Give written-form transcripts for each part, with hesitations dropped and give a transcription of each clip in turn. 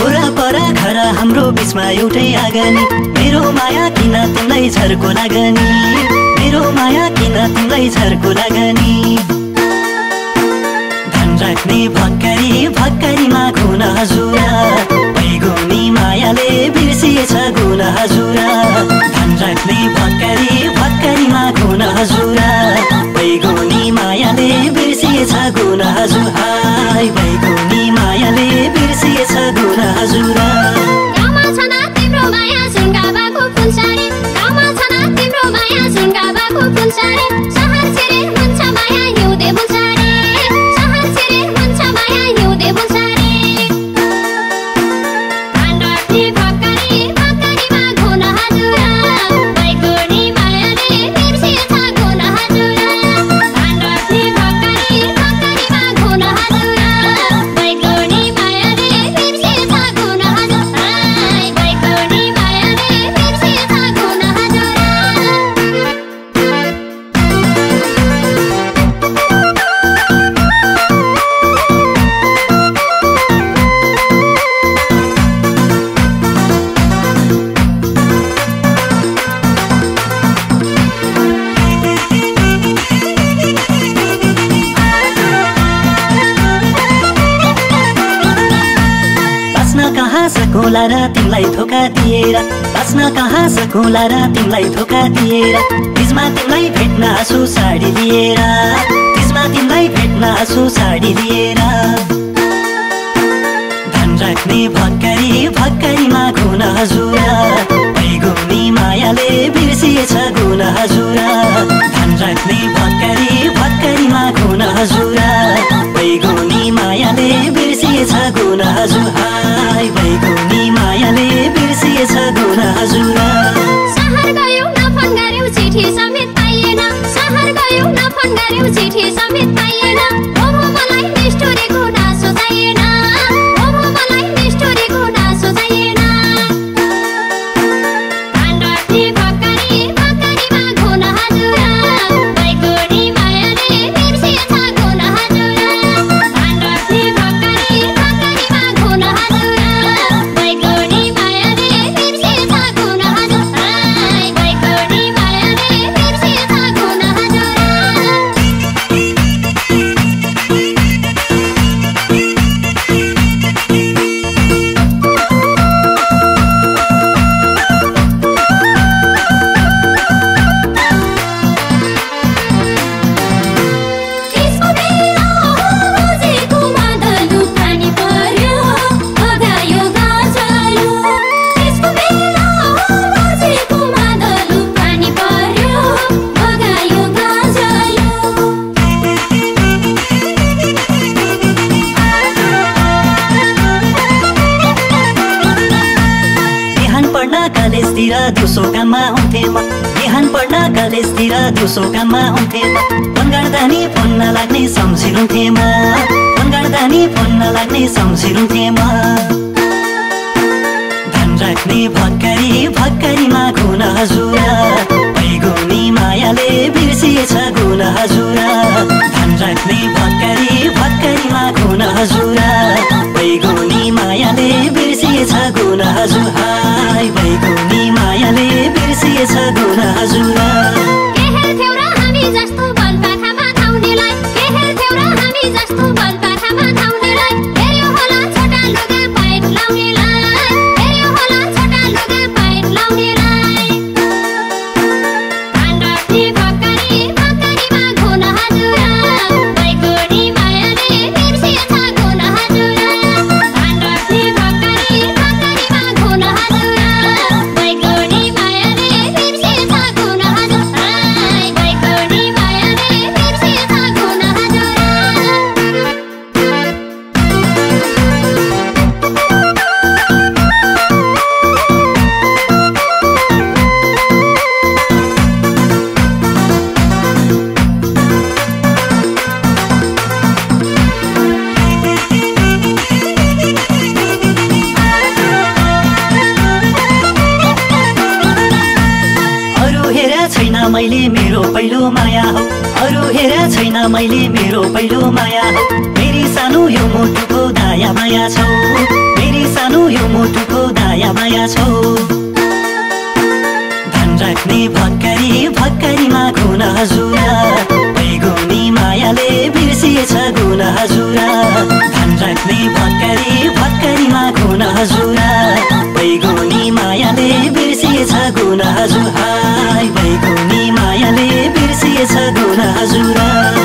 वरपर घर हाम्रो बिचमा एउटै आँगनी मेरो माया किन तिमीलाई झर्को लागनी मेरो माया किन तिमीलाई झर्को लागनी धन राख्ने भक्करी भक्करीमा गुण हजुरा बैगुनी मायाले बिर्सिएछ गुण हजुरा धन राख्ने भक्करी भक्करीमा गुण हजुरा बैगुनी मायाले बिर्सिएछ गुण हजुर हाय बैगुनी मायाले बिर्सिएछ गुण हजुरा गाउँमा छन तिम्रो माया सुनगाबाको फुलसारी गाउँमा छन तिम्रो माया सुनगाबाको फुलसारी सहर छिरे हुन्छ माया हिउँदे बुलसारी सहर छिरे हुन्छ माया हिउँदे बुलसारी धन राख्ने भक्करी भक्करीमा गुण हजुरा बैगुनी मायाले बिर्सिएछ गुण हजुरा धन राख्ने भक्करी भक्करीमा गुण हजुरा बैगुनी मायाले बिर्सिएछ गुण हजुरा बैगुनी मायाले बिर्सिएछ गुण हजुरा बाँच्न कहाँ सकोला र तिमीलाई धोका दिएर बाँच्न कहाँ सकोला र तिमीलाई धोका दिएर तिजमा तिमीलाई भेट्न आँसु साडी लिएर तिजमा तिमीलाई भेट्न आँसु साडी लिएर धन राख्ने भक्करी भक्करीमा गुण हजुरा बैगुनी मायाले बिर्सिएछ गुण हजुरा धन राख्ने भक्करी भक्करीमा गुण हजुरा बैगुनी मायाले बिर्सिएछ गुण हजुर हाय बैगुनी मायाले बिर्सिएछ गुण हजुरा सहर गयौ न फोन गर्यौ चिठी समेत पाइएन सहर गयौ न फोन गर्यौ चिठी समेत पाइएन ओहो मलाई निष्ठुरेको नासो चाहिएन ओहो मलाई निष्ठुरेको नासो चाहिएन धन राख्ने भक्करी भक्करीमा गुण हजुरा बैगुनी मायाले बिर्सिएछ गुण हजुरा धन राख्ने भक्करी भक्करीमा गुण हजुरा बैगुनी मायाले बिर्सिएछ गुण हजुरा बैगुनी मायाले बिर्सिएछ गुण हजुरा त्यसको बेला रोजेको मादलु पानी पर्यो भगायो गाजलु त्यसको बेला रोजेको मादलु पानी पर्यो भगायो गाजलु बिहान पढ्न कलेजतिर दिउँसो काममा हुन्थे म बिहान पढ्न कलेजतिर दिउँसो काममा हुन्थे म फोन गर्दा नि फोन नलाग्ने सम्झिनुहुन्थे म फोन गर्दा नि फोन नलाग्ने सम्झिनुहुन्थे म धन राख्ने भक्करी भक्करीमा गुण हजुरा बैगुनी मायाले बिर्सिएछ गुण हजुरा धन राख्ने भक्करी भक्करीमा गुण हजुरा बैगुनी मायाले बिर्सिएछ गुण हजुर हाय बैगुनी मायाले बिर्सिएछ गुण हजुरा के हेर्थ्यौ र हामी जस्तो बलपाखामा धाउनेलाई के हेर्थ्यौ र हामी जस्तो बलपाखामा धाउनेलाई हेर्यो होला छोटा लुगा पाइट लाउनेलाई हेर्यो होला छोटा लुगा पाइट लाउनेलाई धन राख्ने भक्करी भक्करीमा गुण हजुरा बैगुनी मायाले बिर्सिएछ गुण हजुरा धन राख्ने भक्करी भक्करीमा गुण हजुरा बैगुनी मायाले बिर्सिएछ गुण हजुरा बैगुनी मायाले बिर्सिएछ गुण हजुरा अरू हेर छैन मैले मेरो पहिलो माया हो अरू हेर छैन मैले मेरो पहिलो माया हो मेरी सानो यो मुटुको दाया माया छौ मेरी सानो यो माया छौ धन राख्ने भक्करी भक्करीमा गुण हजुर बैगुनी मायाले बिर्सिएछ गुण हजुर धन राख्ने भक्करी भक्करीमा गुण हजुर बैगुनी मायाले बिर्सिएछ गुण हजुर हाय बैगुनी मायाले बिर्सिएछ गुण हजुर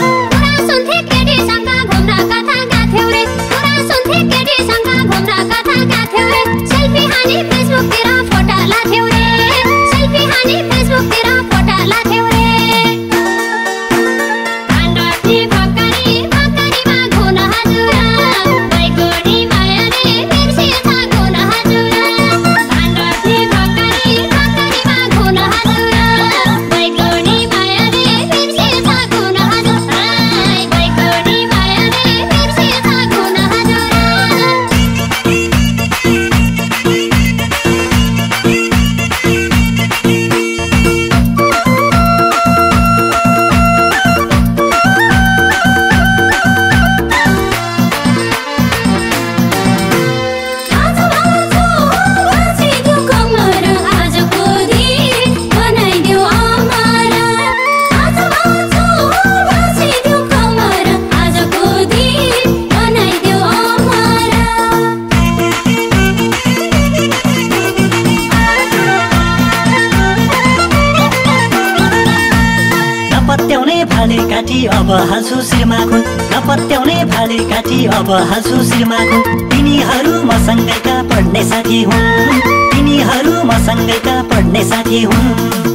अब हाल्छु शिरमा खुन नपत्याउने भाले काटी अब हाल्छु शिरमा खुन तिनीहरू मसँगैका पढ्ने साथी हुन् तिनीहरू मसँगैका पढ्ने साथी हुन्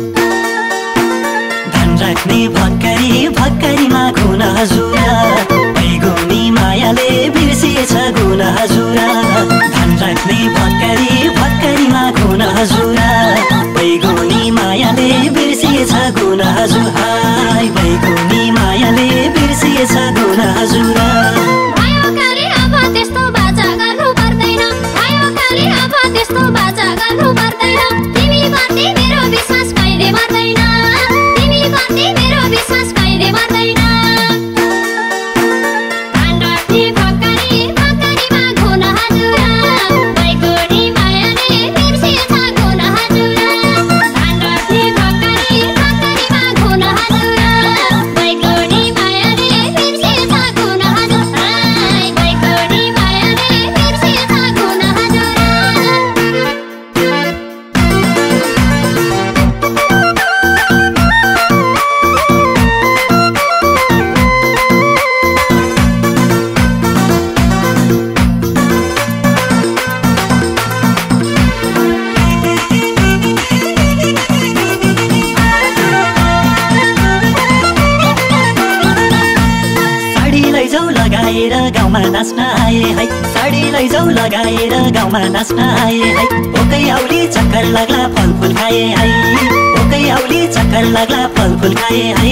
धन राख्ने भक्करी भक्करीमा गुण हजुर बैगुनी मायाले बिर्सिएछ गुण हजुर धन राख्ने भक्करी भक्करीमा गुण हजुर बैगुनी मायाले बिर्सिएछ गुण हजुर हाय बैगुनी मायाले बिर्सिएछ गुण हजुर गाउँमा नाच्न आए है साडी लैजाऊ लगाएर गाउँमा नाच्न आए है ओकै औली चक्कर लाग्ला फलफुल खाए है ओकै औली चक्कर लाग्ला फलफुल खाए है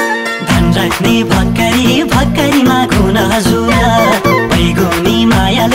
धन राख्ने भक्करी भक्करीमा गुण हजुर बैगुनी मायाले